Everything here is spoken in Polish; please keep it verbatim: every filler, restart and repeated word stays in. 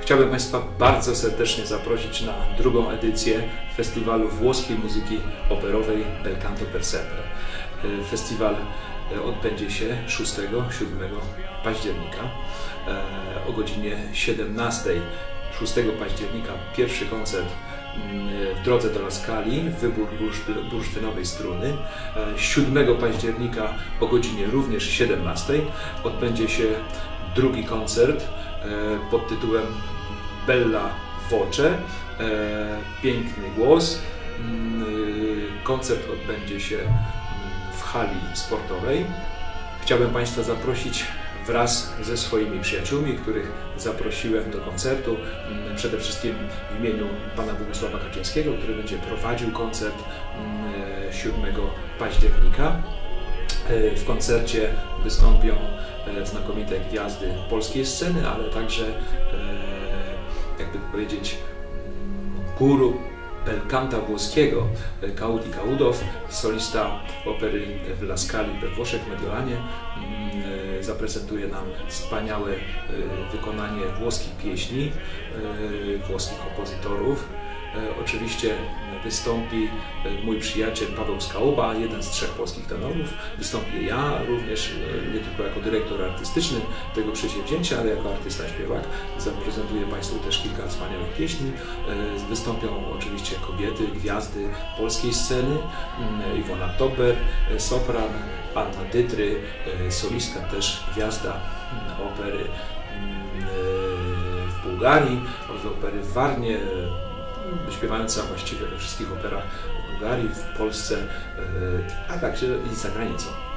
Chciałbym Państwa bardzo serdecznie zaprosić na drugą edycję Festiwalu Włoskiej Muzyki Operowej Bel Canto per Sempre. Festiwal odbędzie się szóstego siódmego października o godzinie siedemnastej. szóstego października pierwszy koncert w drodze do La Scali, wybór bursztynowej struny. siódmego października o godzinie również siedemnastej odbędzie się drugi koncert pod tytułem Bella Voce, piękny głos. Koncert odbędzie się w hali sportowej. Chciałbym Państwa zaprosić wraz ze swoimi przyjaciółmi, których zaprosiłem do koncertu. Przede wszystkim w imieniu pana Bogusława Kaczyńskiego, który będzie prowadził koncert siódmego października. W koncercie wystąpią znakomite gwiazdy polskiej sceny, ale także, jakby powiedzieć, guru bel canta włoskiego, Cauti Caudow, solista opery w La Scali we Włoszech, w Mediolanie. Zaprezentuje nam wspaniałe wykonanie włoskich pieśni, włoskich kompozytorów. Oczywiście wystąpi mój przyjaciel Paweł Skałuba, jeden z trzech polskich tenorów. Wystąpię ja również, nie tylko jako dyrektor artystyczny tego przedsięwzięcia, ale jako artysta śpiewak. Zaprezentuję Państwu też kilka wspaniałych pieśni. Wystąpią oczywiście kobiety, gwiazdy polskiej sceny. Iwona Tober, sopran, Anna Dytry, solistka też gwiazda opery w Bułgarii, opery w Warnie, śpiewająca właściwie we wszystkich operach w Bułgarii, w Polsce, a także i za granicą.